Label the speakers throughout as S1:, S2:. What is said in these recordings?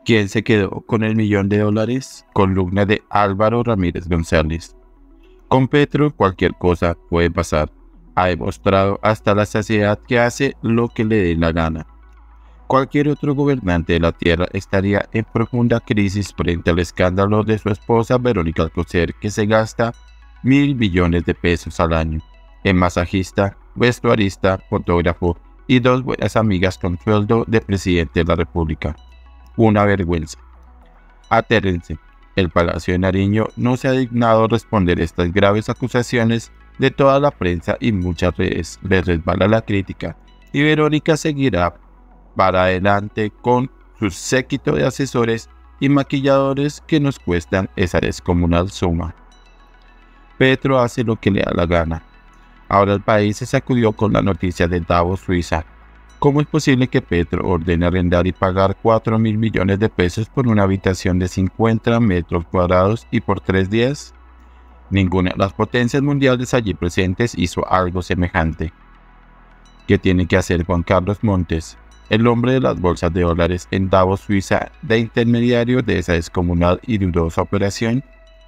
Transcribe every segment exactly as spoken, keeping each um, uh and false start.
S1: ¿Quién se quedó con el millón de dólares? Columna de Álvaro Ramírez González. Con Petro cualquier cosa puede pasar. Ha demostrado hasta la saciedad que hace lo que le dé la gana. Cualquier otro gobernante de la tierra estaría en profunda crisis frente al escándalo de su esposa Verónica Alcocer, que se gasta mil billones de pesos al año en masajista, vestuarista, fotógrafo y dos buenas amigas con sueldo de presidente de la República. Una vergüenza. Atérense. El Palacio de Nariño no se ha dignado responder estas graves acusaciones de toda la prensa y muchas redes. Les resbala la crítica y Verónica seguirá para adelante con su séquito de asesores y maquilladores que nos cuestan esa descomunal suma. Petro hace lo que le da la gana. Ahora el país se sacudió con la noticia de Davos, Suiza. ¿Cómo es posible que Petro ordene arrendar y pagar cuatro mil millones de pesos por una habitación de cincuenta metros cuadrados y por tres días? Ninguna de las potencias mundiales allí presentes hizo algo semejante. ¿Qué tiene que hacer Juan Carlos Montes, el hombre de las bolsas de dólares en Davos, Suiza, de intermediario de esa descomunal y dudosa operación?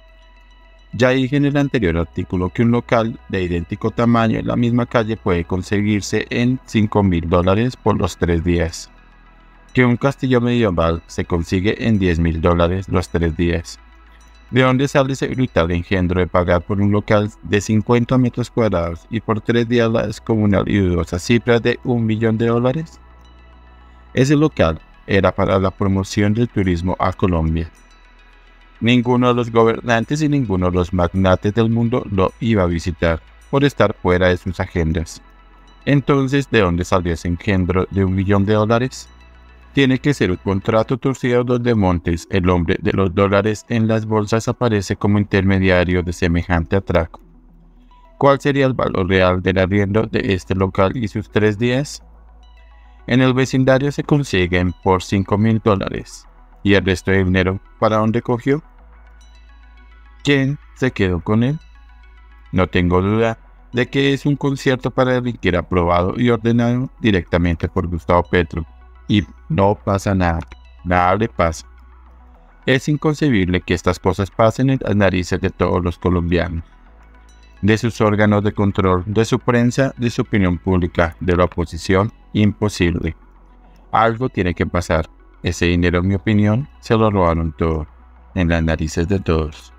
S1: Ya dije en el anterior artículo que un local de idéntico tamaño en la misma calle puede conseguirse en cinco mil dólares por los tres días. Que un castillo medieval se consigue en diez mil dólares los tres días. ¿De dónde sale ese brutal engendro de pagar por un local de cincuenta metros cuadrados y por tres días la descomunal y dudosa cifra de un millón de dólares? Ese local era para la promoción del turismo a Colombia. Ninguno de los gobernantes y ninguno de los magnates del mundo lo iba a visitar por estar fuera de sus agendas. Entonces, ¿de dónde salió ese engendro de un millón de dólares? Tiene que ser un contrato torcido donde Montes, el hombre de los dólares en las bolsas, aparece como intermediario de semejante atraco. ¿Cuál sería el valor real del arriendo de este local y sus tres días? En el vecindario se consiguen por cinco mil dólares. ¿Y el resto de dinero para dónde cogió? ¿Quién se quedó con él? No tengo duda de que es un concierto para delinquir aprobado y ordenado directamente por Gustavo Petro. Y no pasa nada, nada le pasa. Es inconcebible que estas cosas pasen en las narices de todos los colombianos. De sus órganos de control, de su prensa, de su opinión pública, de la oposición, imposible. Algo tiene que pasar. Ese dinero, en mi opinión, se lo robaron todo, en las narices de todos.